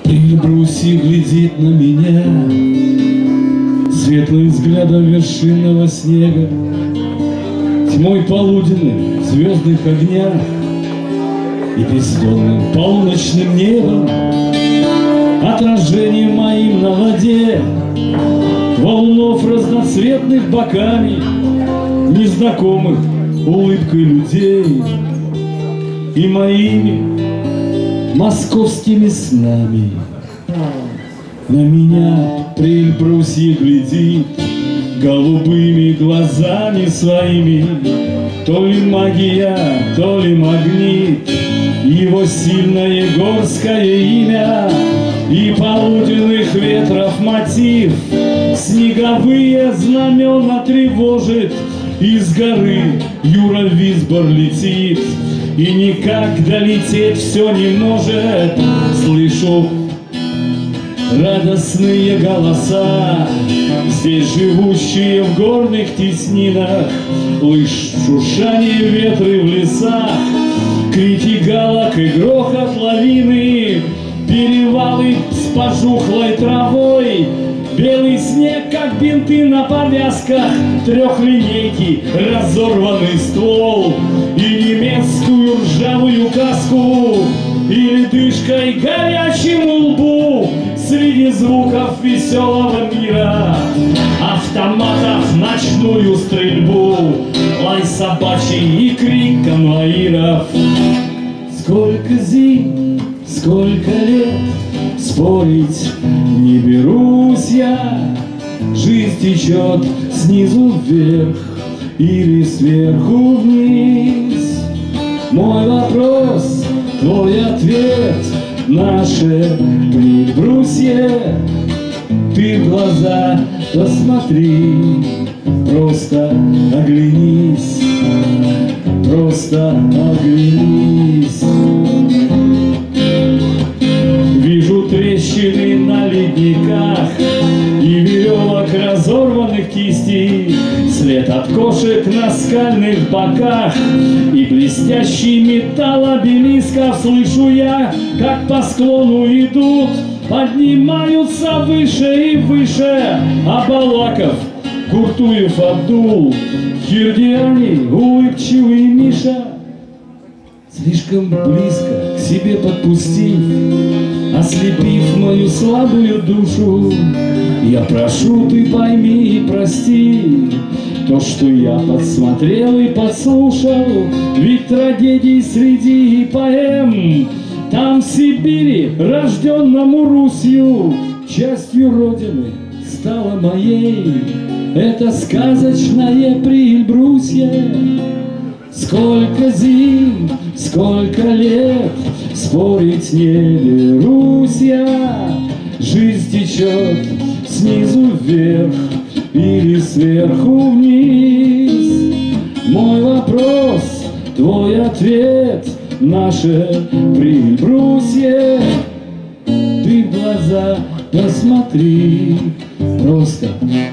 Прильбрусье глядит на меня светлым взглядом вершинного снега, тьмой полуденной в звездных огнях и бездонным полночным небом, отражением моим на воде, волнов разноцветных боками, незнакомых улыбкой людей и моими московскими снами. На меня Прильбрусье глядит голубыми глазами своими. То ли магия, то ли магнит, его сильное горское имя и полуденных ветров мотив. Снеговые знамена тревожит, из горы Юра Висбор летит и никак долететь все не может. Слышу радостные голоса, здесь живущие в горных теснинах, лишь шуршание ветры в лесах, крики галок и грохот лавины, перевалы с пожухлой травой, белый снег, как бинты на повязках, трехлинейки, разорванный ствол и немецкую ржавую каску, и ледышкой горячему лбу среди звуков веселого мира, автоматов, ночную стрельбу, лай собачий и крик конвоиров. Сколько зим, сколько лет, спорить не берусь я. Жизнь течет снизу вверх или сверху вниз. Мой вопрос, твой ответ, наше Прильбрусье. Ты в глаза посмотри, просто оглянись, просто оглянись. Вижу трещины на ледниках и веревок разорванных кистей, след от кошек на скальных боках и блестящий металл обелисков. Слышу я, как по склону идут, поднимаются выше и выше, а Балаков, Куртуев, Абдул, Хирдиани, улыбчивый Миша. Слишком близко к себе подпустив, ослепив мою слабую душу, я прошу, ты пойми и прости то, что я подсмотрел и подслушал. Ведь трагедий среди поэм там, в Сибири, рожденному Русью, частью Родины стала моей это сказочное Прильбрусье. Сколько зим, сколько лет, спорить не берусь я. Жизнь течет снизу вверх или сверху вниз. Мой вопрос, твой ответ, наше Прильбрусье. Ты в глаза посмотри, просто